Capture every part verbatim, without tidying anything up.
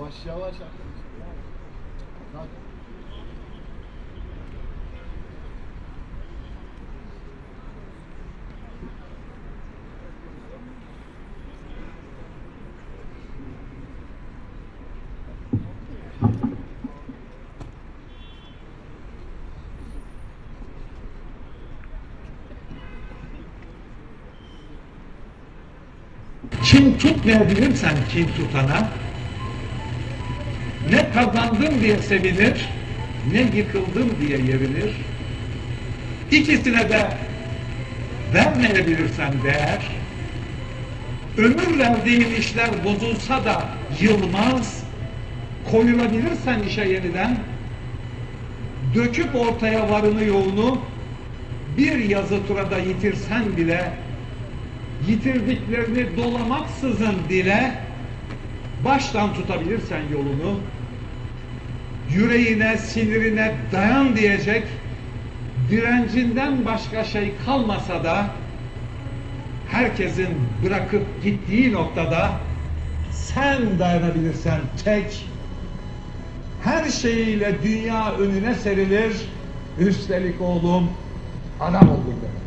Yavaş yavaş arkadaşlar. Kin tutmayabilirsen kin tutana, ne kazandım diye sevinir, ne yıkıldım diye yerinir. İkisine de vermeyebilirsen değer, ömür verdiğin işler bozulsa da yılmaz, koyulabilirsen işe yeniden, döküp ortaya varını yoğunu, bir yazı turada yitirsen bile, yitirdiklerini dolamaksızın dile, baştan tutabilirsen yolunu, yüreğine, sinirine dayan diyecek, direncinden başka şey kalmasa da, herkesin bırakıp gittiği noktada, sen dayanabilirsen tek, her şeyiyle dünya önüne serilir, üstelik oğlum, adam oldun demek.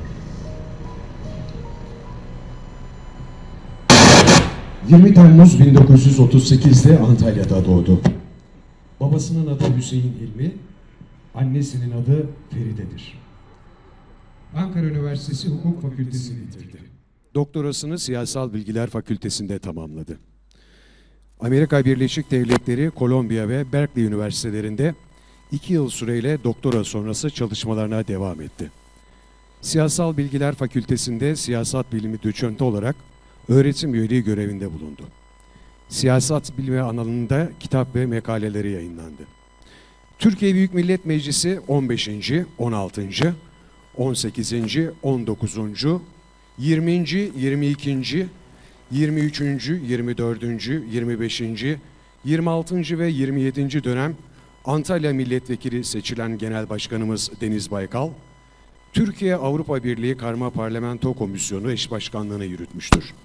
yirmi Temmuz bin dokuz yüz otuz sekiz'de Antalya'da doğdu. Babasının adı Hüseyin Hilmi, annesinin adı Feride'dir. Ankara Üniversitesi Hukuk Fakültesini bitirdi. Doktorasını Siyasal Bilgiler Fakültesi'nde tamamladı. Amerika Birleşik Devletleri, Kolombiya ve Berkeley Üniversitelerinde iki yıl süreyle doktora sonrası çalışmalarına devam etti. Siyasal Bilgiler Fakültesi'nde siyasat bilimi doçenti olarak öğretim üyeliği görevinde bulundu. Siyasat bilimi alanında kitap ve makaleleri yayınlandı. Türkiye Büyük Millet Meclisi on beşinci, on altıncı, on sekizinci, on dokuzuncu, yirminci, yirmi ikinci, yirmi üçüncü, yirmi dördüncü, yirmi beşinci, yirmi altıncı ve yirmi yedinci dönem Antalya Milletvekili seçilen Genel Başkanımız Deniz Baykal, Türkiye Avrupa Birliği Karma Parlamento Komisyonu eş başkanlığını yürütmüştür.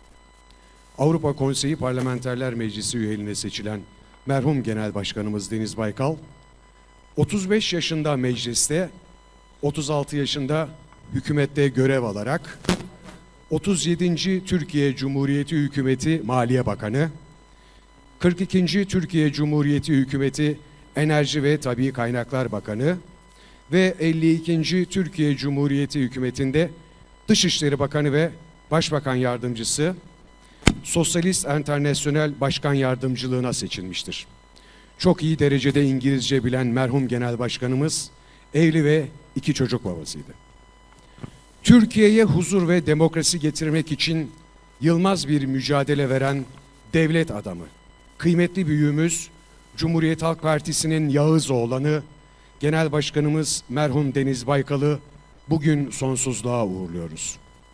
Avrupa Konseyi Parlamenterler Meclisi üyeliğine seçilen merhum Genel Başkanımız Deniz Baykal, otuz beş yaşında mecliste, otuz altı yaşında hükümette görev alarak, otuz yedinci Türkiye Cumhuriyeti Hükümeti Maliye Bakanı, kırk ikinci Türkiye Cumhuriyeti Hükümeti Enerji ve Tabii Kaynaklar Bakanı ve elli ikinci Türkiye Cumhuriyeti Hükümeti'nde Dışişleri Bakanı ve Başbakan Yardımcısı, Sosyalist Enternasyonel Başkan Yardımcılığına seçilmiştir. Çok iyi derecede İngilizce bilen merhum Genel Başkanımız, evli ve iki çocuk babasıydı. Türkiye'ye huzur ve demokrasi getirmek için yılmaz bir mücadele veren devlet adamı, kıymetli büyüğümüz, Cumhuriyet Halk Partisi'nin Yağız oğlanı, Genel Başkanımız merhum Deniz Baykal'ı bugün sonsuzluğa uğurluyoruz.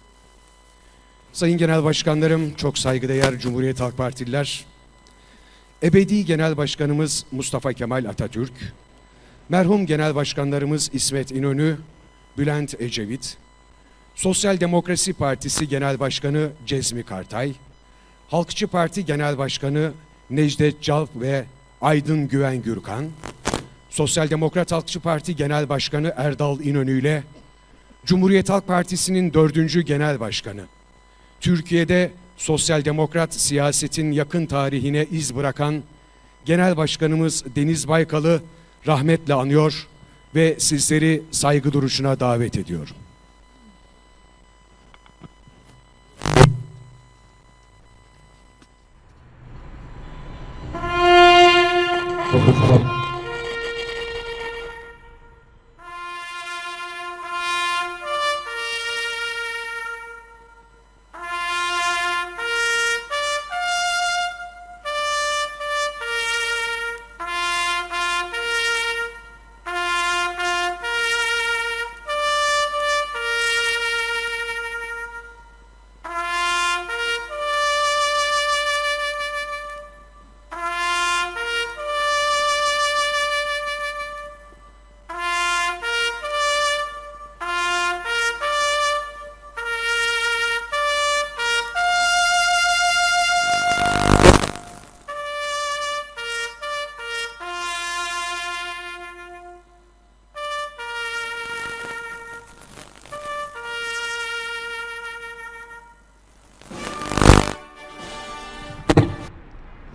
Sayın Genel Başkanlarım, çok saygıdeğer Cumhuriyet Halk Partililer, ebedi Genel Başkanımız Mustafa Kemal Atatürk, merhum Genel Başkanlarımız İsmet İnönü, Bülent Ecevit, Sosyal Demokrasi Partisi Genel Başkanı Cezmi Kartay, Halkçı Parti Genel Başkanı Necdet Calp ve Aydın Güven Gürkan, Sosyal Demokrat Halkçı Parti Genel Başkanı Erdal İnönü ile Cumhuriyet Halk Partisi'nin dördüncü Genel Başkanı, Türkiye'de sosyal demokrat siyasetin yakın tarihine iz bırakan Genel Başkanımız Deniz Baykal'ı rahmetle anıyor ve sizleri saygı duruşuna davet ediyorum.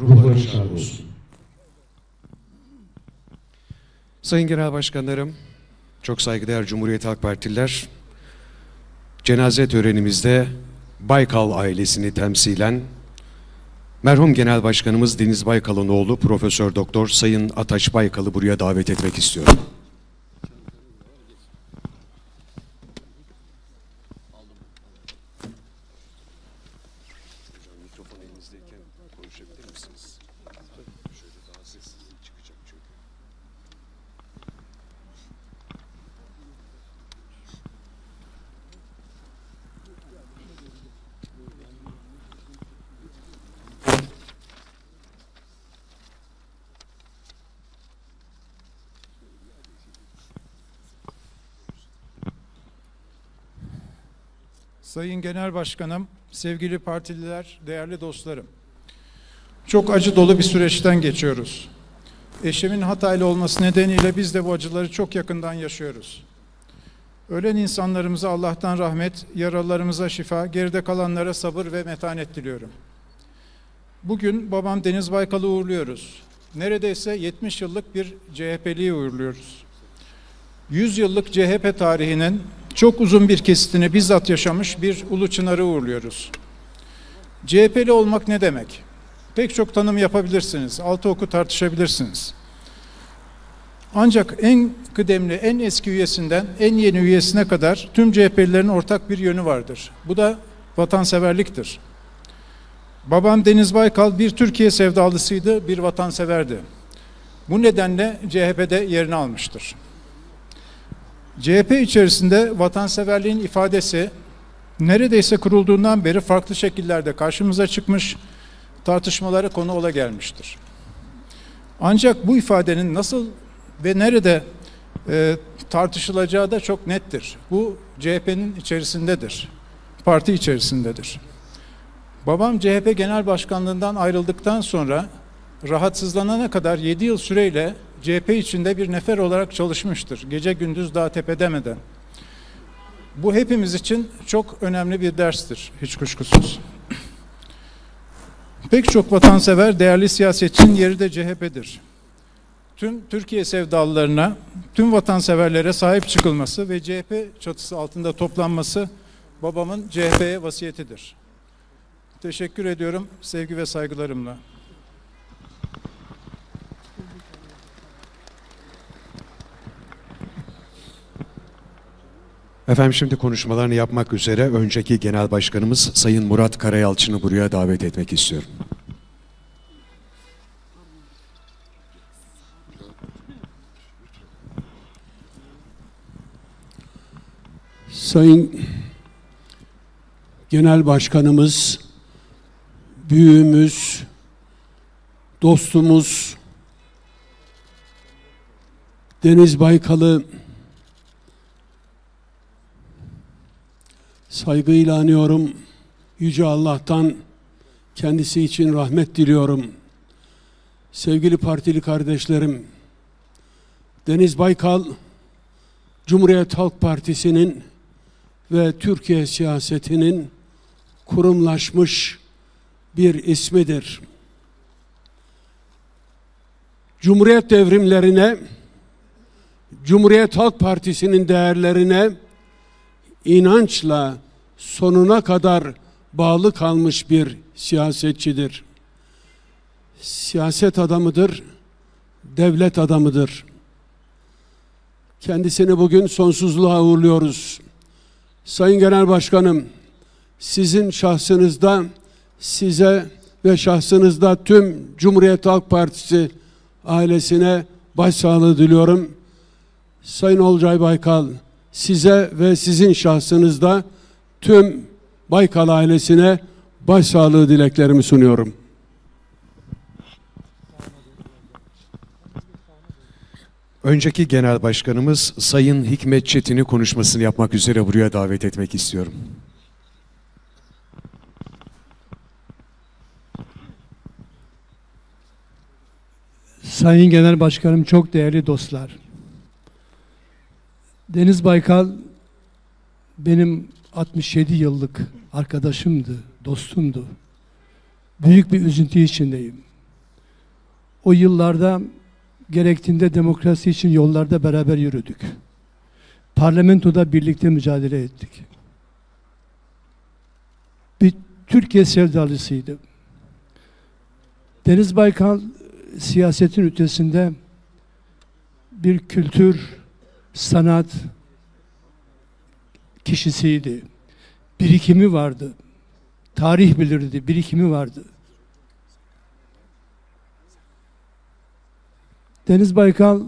Ruhları şad olsun. Sayın Genel Başkanlarım, çok saygıdeğer Cumhuriyet Halk Partililer, cenaze törenimizde Baykal ailesini temsilen merhum Genel Başkanımız Deniz Baykal'ın oğlu Profesör Doktor Sayın Ataç Baykal'ı buraya davet etmek istiyorum. Sayın Genel Başkanım, sevgili partililer, değerli dostlarım. Çok acı dolu bir süreçten geçiyoruz. Eşimin Hataylı olması nedeniyle biz de bu acıları çok yakından yaşıyoruz. Ölen insanlarımıza Allah'tan rahmet, yaralılarımıza şifa, geride kalanlara sabır ve metanet diliyorum. Bugün babam Deniz Baykal'ı uğurluyoruz. Neredeyse yetmiş yıllık bir C H P'liyi uğurluyoruz. yüz yıllık C H P tarihinin çok uzun bir kesitini bizzat yaşamış bir ulu çınarı uğurluyoruz. C H P'li olmak ne demek? Pek çok tanım yapabilirsiniz, altı oku tartışabilirsiniz. Ancak en kıdemli, en eski üyesinden en yeni üyesine kadar tüm C H P'lilerin ortak bir yönü vardır. Bu da vatanseverliktir. Babam Deniz Baykal bir Türkiye sevdalısıydı, bir vatanseverdi. Bu nedenle C H P'de yerini almıştır. C H P içerisinde vatanseverliğin ifadesi neredeyse kurulduğundan beri farklı şekillerde karşımıza çıkmış, tartışmalara konu ola gelmiştir. Ancak bu ifadenin nasıl ve nerede e, tartışılacağı da çok nettir. Bu C H P'nin içerisindedir, parti içerisindedir. Babam C H P Genel Başkanlığından ayrıldıktan sonra rahatsızlanana kadar yedi yıl süreyle C H P içinde bir nefer olarak çalışmıştır. Gece gündüz dağ tepe demeden. Bu hepimiz için çok önemli bir derstir, hiç kuşkusuz. Pek çok vatansever, değerli siyasetçinin yeri de C H P'dir. Tüm Türkiye sevdalılarına, tüm vatanseverlere sahip çıkılması ve C H P çatısı altında toplanması babamın C H P'ye vasiyetidir. Teşekkür ediyorum, sevgi ve saygılarımla. Efendim şimdi konuşmalarını yapmak üzere önceki Genel Başkanımız Sayın Murat Karayalçın'ı buraya davet etmek istiyorum. Sayın Genel Başkanımız, büyüğümüz, dostumuz Deniz Baykal'ı saygıyla anıyorum. Yüce Allah'tan kendisi için rahmet diliyorum. Sevgili partili kardeşlerim, Deniz Baykal, Cumhuriyet Halk Partisi'nin ve Türkiye siyasetinin kurumlaşmış bir ismidir. Cumhuriyet devrimlerine, Cumhuriyet Halk Partisi'nin değerlerine inançla sonuna kadar bağlı kalmış bir siyasetçidir. Siyaset adamıdır, devlet adamıdır. Kendisini bugün sonsuzluğa uğurluyoruz. Sayın Genel Başkanım, sizin şahsınızda, size ve şahsınızda tüm Cumhuriyet Halk Partisi ailesine başsağlığı diliyorum. Sayın Olcay Baykal, size ve sizin şahsınızda tüm Baykal ailesine başsağlığı dileklerimi sunuyorum. Önceki Genel Başkanımız Sayın Hikmet Çetin'i konuşmasını yapmak üzere buraya davet etmek istiyorum. Sayın Genel Başkanım, çok değerli dostlar. Deniz Baykal benim altmış yedi yıllık arkadaşımdı, dostumdu. Büyük bir üzüntü içindeyim. o yıllarda gerektiğinde demokrasi için yollarda beraber yürüdük. Parlamentoda birlikte mücadele ettik. Bir Türkiye sevdalısıydı. Deniz Baykal siyasetin ötesinde bir kültür, sanat kişisiydi. Birikimi vardı. Tarih bilirdi, birikimi vardı. Deniz Baykal'la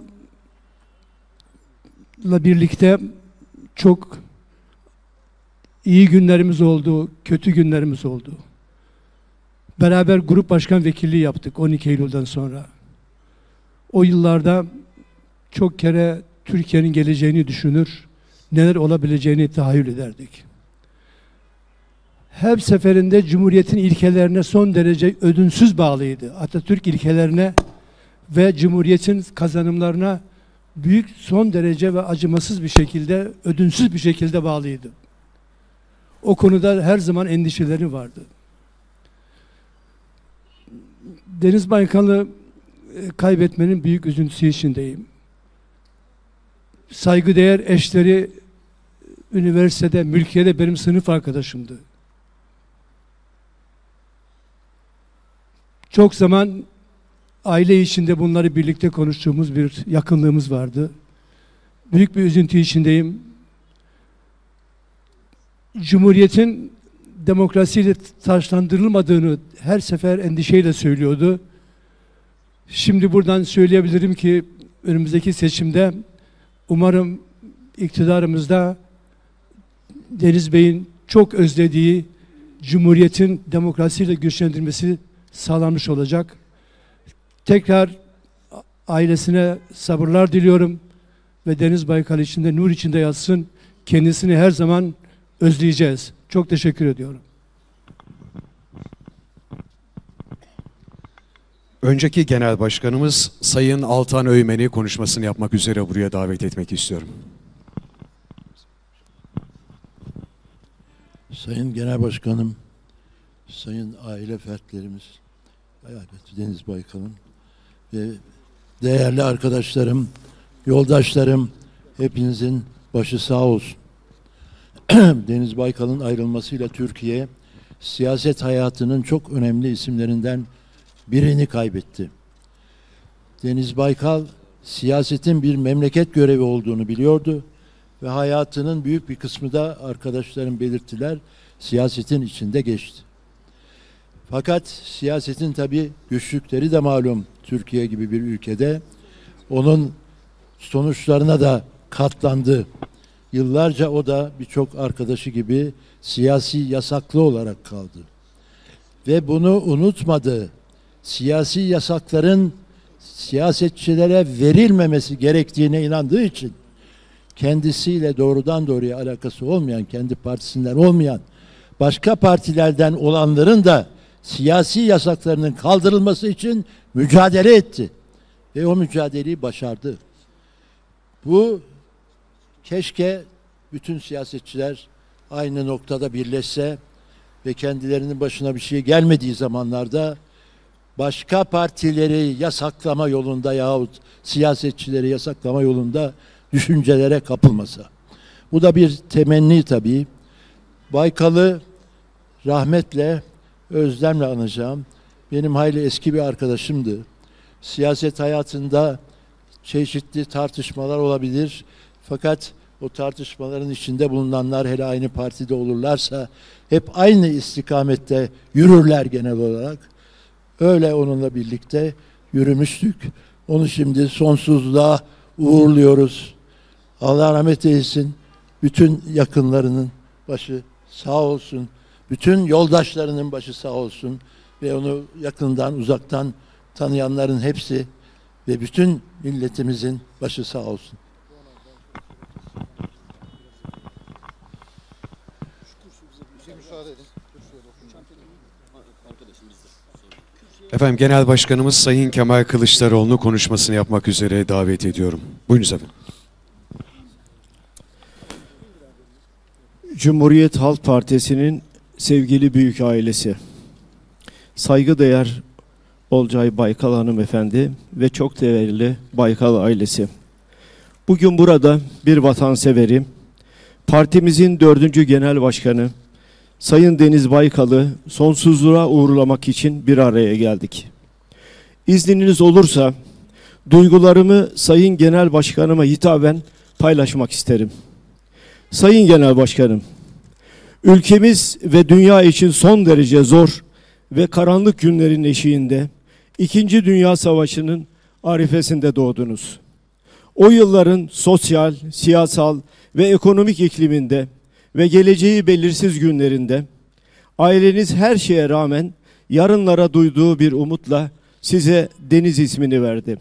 birlikte çok iyi günlerimiz oldu, kötü günlerimiz oldu. Beraber grup başkan vekilliği yaptık on iki Eylül'den sonra. O yıllarda çok kere Türkiye'nin geleceğini düşünür, neler olabileceğini tahayyül ederdik. Her seferinde Cumhuriyet'in ilkelerine son derece ödünsüz bağlıydı. Atatürk ilkelerine ve Cumhuriyet'in kazanımlarına büyük, son derece ve acımasız bir şekilde, ödünsüz bir şekilde bağlıydı. O konuda her zaman endişeleri vardı. Deniz Baykal'ı kaybetmenin büyük üzüntüsü içindeyim. Saygıdeğer eşleri üniversitede, mülkiyede benim sınıf arkadaşımdı. Çok zaman aile içinde bunları birlikte konuştuğumuz bir yakınlığımız vardı. Büyük bir üzüntü içindeyim. Cumhuriyetin demokrasiyle taşlandırılmadığını her sefer endişeyle söylüyordu. Şimdi buradan söyleyebilirim ki önümüzdeki seçimde umarım iktidarımızda Deniz Bey'in çok özlediği Cumhuriyetin demokrasiyle güçlendirmesi sağlanmış olacak. Tekrar ailesine sabırlar diliyorum ve Deniz Baykal içinde, nur içinde yatsın. Kendisini her zaman özleyeceğiz. Çok teşekkür ediyorum. Önceki Genel Başkanımız Sayın Altan Öğmen'i konuşmasını yapmak üzere buraya davet etmek istiyorum. Sayın Genel Başkanım, sayın aile fertlerimiz, elbette Deniz Baykal'ın ve değerli arkadaşlarım, yoldaşlarım, hepinizin başı sağ olsun. Deniz Baykal'ın ayrılmasıyla Türkiye, siyaset hayatının çok önemli isimlerinden birini kaybetti. Deniz Baykal, siyasetin bir memleket görevi olduğunu biliyordu ve hayatının büyük bir kısmı da arkadaşlarım belirttiler, siyasetin içinde geçti. Fakat siyasetin tabii güçlükleri de malum Türkiye gibi bir ülkede. Onun sonuçlarına da katlandı. Yıllarca o da birçok arkadaşı gibi siyasi yasaklı olarak kaldı. Ve bunu unutmadı. Siyasi yasakların siyasetçilere verilmemesi gerektiğine inandığı için kendisiyle doğrudan doğruya alakası olmayan, kendi partisinden olmayan, başka partilerden olanların da siyasi yasaklarının kaldırılması için mücadele etti. Ve o mücadeleyi başardı. Bu keşke bütün siyasetçiler aynı noktada birleşse ve kendilerinin başına bir şey gelmediği zamanlarda başka partileri yasaklama yolunda yahut siyasetçileri yasaklama yolunda düşüncelere kapılmasa. Bu da bir temenni tabii. Baykal'ı rahmetle, özlemle anacağım. Benim hayli eski bir arkadaşımdı. Siyaset hayatında çeşitli tartışmalar olabilir. Fakat o tartışmaların içinde bulunanlar, hele aynı partide olurlarsa, hep aynı istikamette yürürler genel olarak. Öyle onunla birlikte yürümüştük. Onu şimdi sonsuzluğa uğurluyoruz. Allah rahmet eylesin. Bütün yakınlarının başı sağ olsun. Bütün yoldaşlarının başı sağ olsun. Ve onu yakından uzaktan tanıyanların hepsi ve bütün milletimizin başı sağ olsun. Efendim Genel Başkanımız Sayın Kemal Kılıçdaroğlu'nu konuşmasını yapmak üzere davet ediyorum. Buyurunuz efendim. Cumhuriyet Halk Partisi'nin sevgili büyük ailesi, saygıdeğer Olcay Baykal hanımefendi ve çok değerli Baykal ailesi. Bugün burada bir vatanseverim, partimizin dördüncü genel başkanı Sayın Deniz Baykal'ı sonsuzluğa uğurlamak için bir araya geldik. İzniniz olursa duygularımı Sayın Genel Başkanıma hitaben paylaşmak isterim. Sayın Genel Başkanım, ülkemiz ve dünya için son derece zor ve karanlık günlerin eşiğinde İkinci Dünya Savaşı'nın arifesinde doğdunuz. O yılların sosyal, siyasal ve ekonomik ikliminde ve geleceği belirsiz günlerinde aileniz her şeye rağmen yarınlara duyduğu bir umutla size Deniz ismini verdi.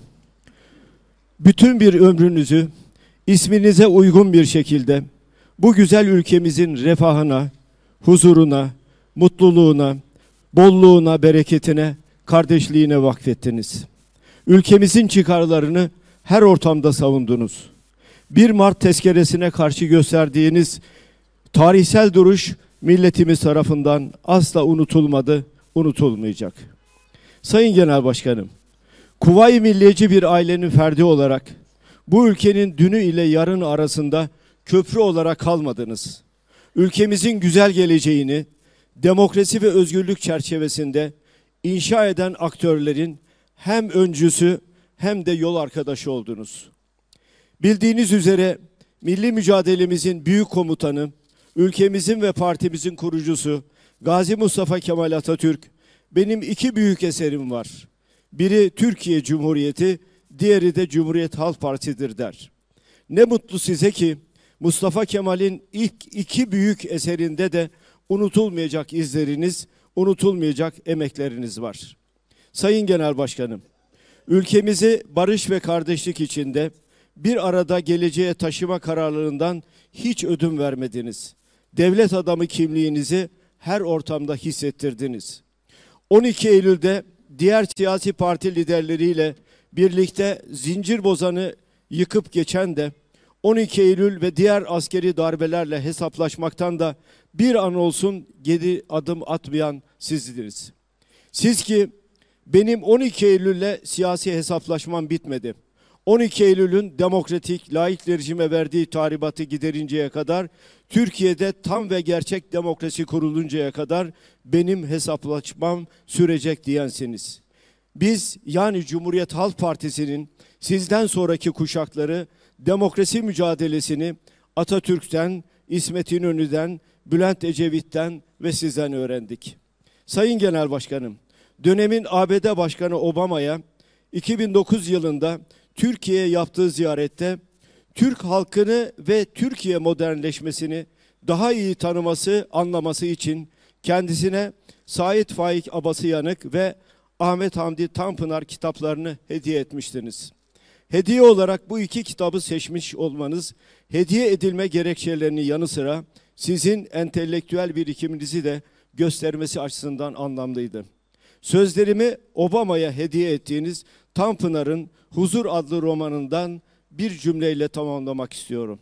Bütün bir ömrünüzü isminize uygun bir şekilde bu güzel ülkemizin refahına, huzuruna, mutluluğuna, bolluğuna, bereketine, kardeşliğine vakfettiniz. Ülkemizin çıkarlarını her ortamda savundunuz. bir Mart tezkeresine karşı gösterdiğiniz tarihsel duruş milletimiz tarafından asla unutulmadı, unutulmayacak. Sayın Genel Başkanım, Kuvayi Milliyeci bir ailenin ferdi olarak bu ülkenin dünü ile yarını arasında köprü olarak kalmadınız. Ülkemizin güzel geleceğini demokrasi ve özgürlük çerçevesinde inşa eden aktörlerin hem öncüsü hem de yol arkadaşı oldunuz. Bildiğiniz üzere milli mücadelemizin büyük komutanı, ülkemizin ve partimizin kurucusu Gazi Mustafa Kemal Atatürk, benim iki büyük eserim var. Biri Türkiye Cumhuriyeti, diğeri de Cumhuriyet Halk Partisi'dir der. Ne mutlu size ki Mustafa Kemal'in ilk iki büyük eserinde de unutulmayacak izleriniz, unutulmayacak emekleriniz var. Sayın Genel Başkanım, ülkemizi barış ve kardeşlik içinde bir arada geleceğe taşıma kararlarından hiç ödün vermediniz. Devlet adamı kimliğinizi her ortamda hissettirdiniz. on iki Eylül'de diğer siyasi parti liderleriyle birlikte zincir bozanı yıkıp geçen de on iki Eylül ve diğer askeri darbelerle hesaplaşmaktan da bir an olsun geri adım atmayan sizdiniz. Siz ki benim on iki Eylül'le siyasi hesaplaşmam bitmedi. on iki Eylül'ün demokratik, layık rejime verdiği tahribatı giderinceye kadar, Türkiye'de tam ve gerçek demokrasi kuruluncaya kadar benim hesaplaşmam sürecek diyensiniz. Biz yani Cumhuriyet Halk Partisi'nin sizden sonraki kuşakları demokrasi mücadelesini Atatürk'ten, İsmet İnönü'den, Bülent Ecevit'ten ve sizden öğrendik. Sayın Genel Başkanım, dönemin A B D Başkanı Obama'ya iki bin dokuz yılında Türkiye'ye yaptığı ziyarette Türk halkını ve Türkiye modernleşmesini daha iyi tanıması, anlaması için kendisine Sait Faik Abasıyanık ve Ahmet Hamdi Tanpınar kitaplarını hediye etmiştiniz. Hediye olarak bu iki kitabı seçmiş olmanız, hediye edilme gerekçelerinin yanı sıra sizin entelektüel birikiminizi de göstermesi açısından anlamlıydı. Sözlerimi Obama'ya hediye ettiğiniz Tanpınar'ın Huzur adlı romanından bir cümleyle tamamlamak istiyorum.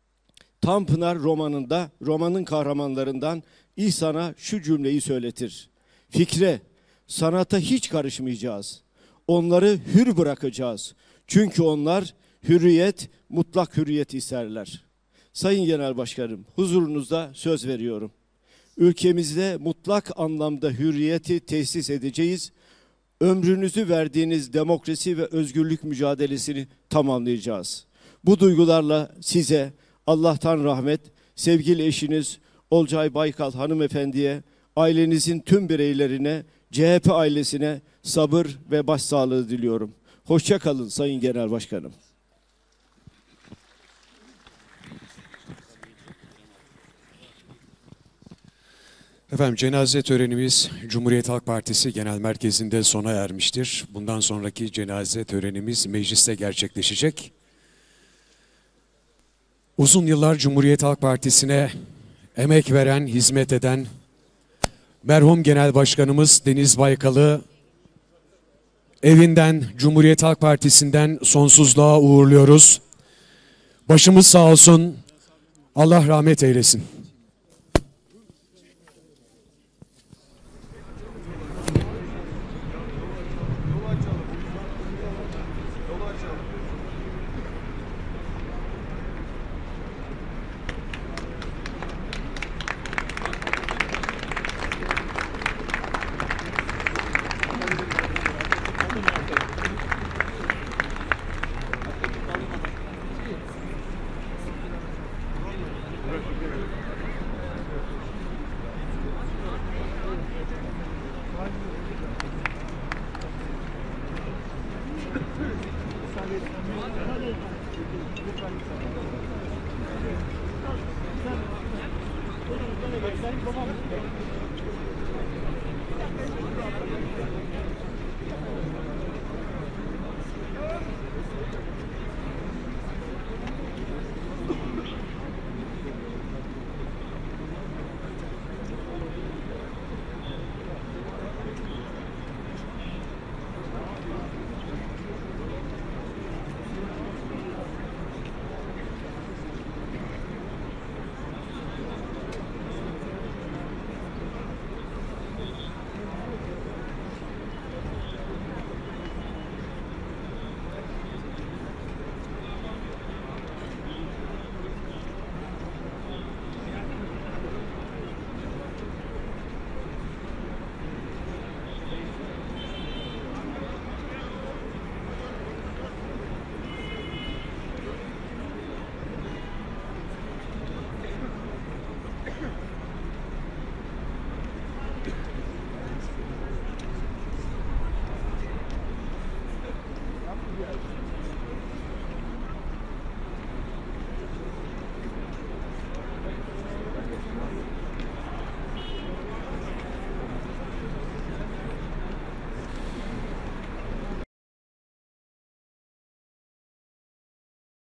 Tanpınar romanında, romanın kahramanlarından İhsan'a şu cümleyi söyletir. Fikre, sanata hiç karışmayacağız. Onları hür bırakacağız. Çünkü onlar hürriyet, mutlak hürriyet isterler. Sayın Genel Başkanım, huzurunuzda söz veriyorum. Ülkemizde mutlak anlamda hürriyeti tesis edeceğiz. Ömrünüzü verdiğiniz demokrasi ve özgürlük mücadelesini tamamlayacağız. Bu duygularla size Allah'tan rahmet, sevgili eşiniz Olcay Baykal hanımefendiye, ailenizin tüm bireylerine, C H P ailesine sabır ve başsağlığı diliyorum. Hoşça kalın Sayın Genel Başkanım. Efendim, cenaze törenimiz Cumhuriyet Halk Partisi Genel Merkezi'nde sona ermiştir. Bundan sonraki cenaze törenimiz mecliste gerçekleşecek. Uzun yıllar Cumhuriyet Halk Partisi'ne emek veren, hizmet eden merhum Genel Başkanımız Deniz Baykal'ı evinden, Cumhuriyet Halk Partisi'nden sonsuzluğa uğurluyoruz. Başımız sağ olsun, Allah rahmet eylesin.